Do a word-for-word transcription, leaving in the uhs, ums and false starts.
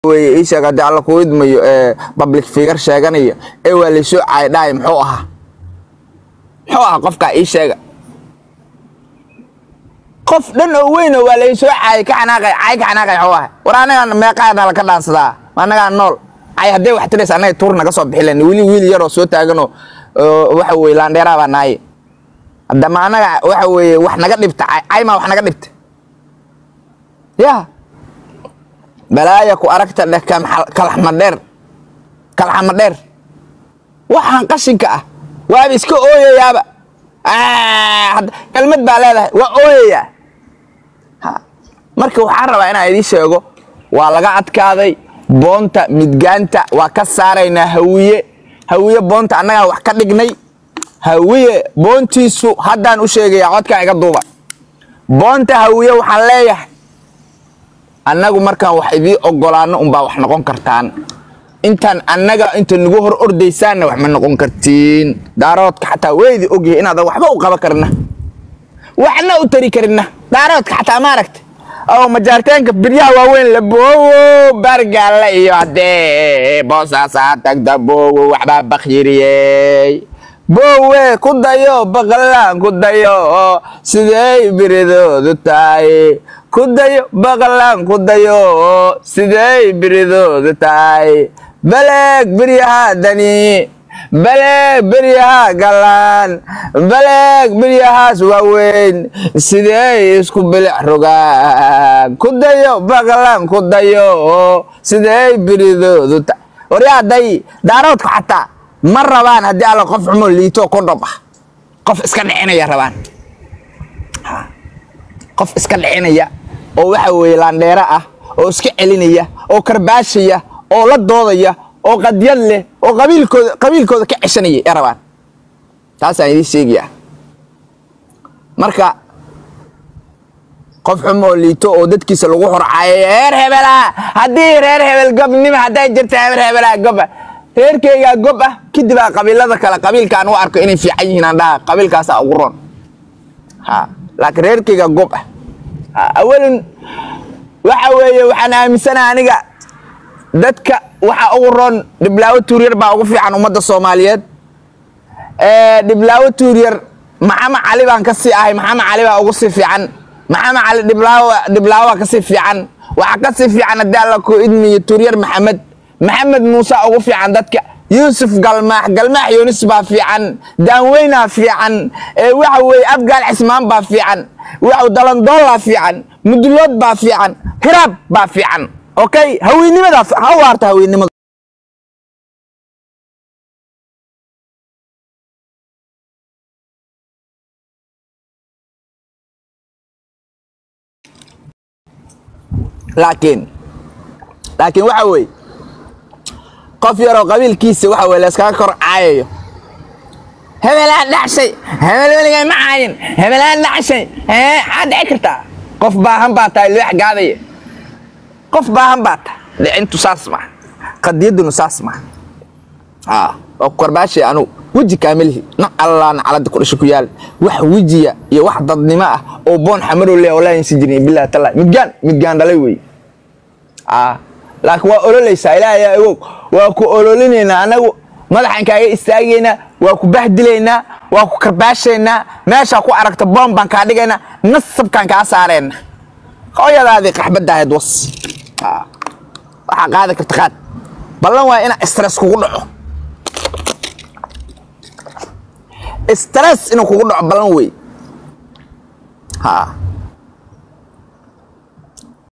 way isha qad alla ku idmayo ee public figure sheeganaya ee waa la soo caayday muxuu ahaa muxuu ahaa qofka ii sheega qof dhan oo weyn waa la soo caay ka xanaaqay caay ka xanaaqay xoo ah war anaga meeqaad la ka dhaansadaa anaga nool ay hadee wax tiris anaga tuur naga soo bixileen wili wili yar oo soo taagano waxa way laandheera baa naay hadda ma anaga waxa way wax naga dhibta ay ma wax naga dhibta ya balaaya ku aragta dhakam kalxmadeer kalxmadeer waxaan qashinka ah waa iska ooyayaaba ah kalmad baa leedahay waa ooyaya marka waxaan rabaa inaan idin sheego waa laga adkaaday boonta midgaanta waa ka saaraynaa hawiye hawiye boonta annaga wax ka dhignay hawiye boontiisu haddaan u sheegaya codka iga duuba boonta hawiye waxaan leeyahay annagu markaan wax idii ogolaano un baa wax noqon kartaan intaan annaga inta nagu hor ordaysaana wax ma noqon kartiin daaroodka xataa weeydi ogyahay inaad waxba u qaban karna waxna u tari karna daaroodka xataa ma aragtay oo majaartaanka biryaha waaweyn la boowo bargaala iyo hadee boosaasa tagda boowo waxba bakhiiriyay boowe ku dayo baqalaan ku dayo sidee biridoodu tahay ku dayo baqalaan ku dayo sidee biridoodu tahay baleeg biryaha dani baleeg biryaha galaan baleeg biryahaas waaweyn sidee isku bilic rogaan ku dayo baqalaan ku dayo sidee biridoodu tahay wariyaaday daaroodku xataa ma rabaan haddii alla qof xumo liito kondhom ah qof iska dhicinaya rabaan qof iska dhicinaya oo waxa weeye laandheera ah oo iska celinaya oo karbaashaya oo la doodaya oo qadyad leh oo qabiilkooda qabiilkooda ka cishanaya ee rabaan taas aan idin sheegayaa marka qof xumo liito oo dadkiisa lagu horcaayay reer hebela haddii reer hebel gobnimo hadday jirto reer hebela gob reerkeyga gob ah kidib qabiilada kale qabiilkaan u arko inay fiican yihiin aan dhaha qabiilkaas ugu roon ha laakiin reerkeyga gob ah awalan waxa weeye waxaan aaminsanahay aniga dadka waxa ugu roon dhiblaawo tuuriyar baa ugu fiican ummadda Soomaaliyeed ee dhiblaawo tuuriyar maxamed cali baan ka sii ahay maxamed cali baa ugu sii fiican maxamed cali dhiblaawo dhiblaawo ka sii fiican waxa ka sii fiican hadda ku idmiyo tuuriyar maxamed محمد موسى أو في عن ذاتك يوسف قلماح قلماح يونس بافي عن دانوينا في عن وحوي أبقى العثمان بافي عن وحو دلندولا في عن مدلوت بافي عن كراب بافي عن أوكي هوي نمدا هو أرت هوي نمدا لكن لكن وحوي قف يرى قبيل كيس waxa way la iska kor caayo hebelaan dhaxshay hebel waliga ma caayin hebelaan dhaxshay ee had cikrta qof baahan baa tahay wax gaaday qof baahan baa tahay intu saasma qadiyadu saasma ah oo qorbaashi anu waji kaamilhi na allah na calada ku dhashay ku yaal wax wajiya iyo wax dadnimo ah oo boon xamaro leh oo la insi jirin billaah taala midgaan midgaan dhalay way ah laakiin waa ololeysa ilaahay ayow waa ku ololinayna anagu madaxan kaaga istaagayna waa ku bahdilayna waa ku karbaashayna meesha ku aragta bomban ka dhigayna nasabkan ka saareen hooyadaadi qaxbadaad was waxa qaada karta qaad ballan waa ina stress kugu dhaco stress inuu kugu dhaco ballan way ha